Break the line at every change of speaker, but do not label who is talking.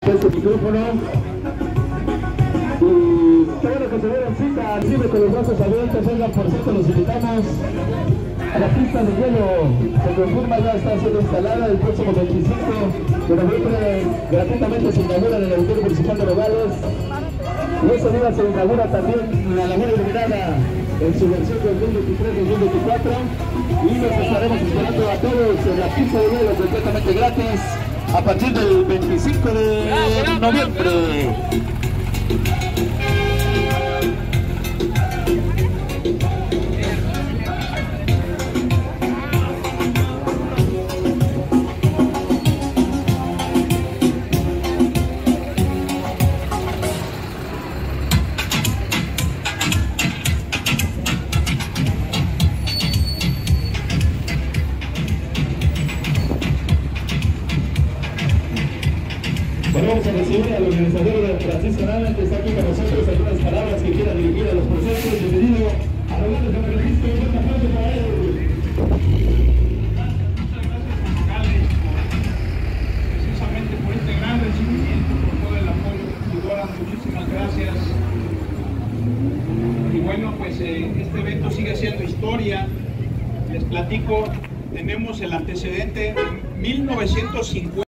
este micrófono. Y qué bueno que se dieron cita al cine con los brazos abiertos. Oigan, por cierto, los invitamos a la pista de hielo. Se confirma, ya está siendo instalada el próximo 25 de noviembre. Gratuitamente se inaugura en el Auditorio Municipal de Nogales. Y ese día se inaugura también la Laguna Iluminada en su versión 2023-2024. Y los estaremos esperando a todos en la pista de hielo completamente gratis a partir del 25 de noviembre. Bueno, vamos a recibir al organizador de Francisco Nava, que está aquí con nosotros. Algunas palabras que quiera dirigir a los presentes. Bienvenido a Nogales de San Francisco. Un aplauso para él.
Muchas gracias, alcalde, precisamente por este gran recibimiento, por todo el apoyo que nos dio. Muchísimas gracias. Y bueno, pues este evento sigue siendo historia. Les platico, tenemos el antecedente de 1950.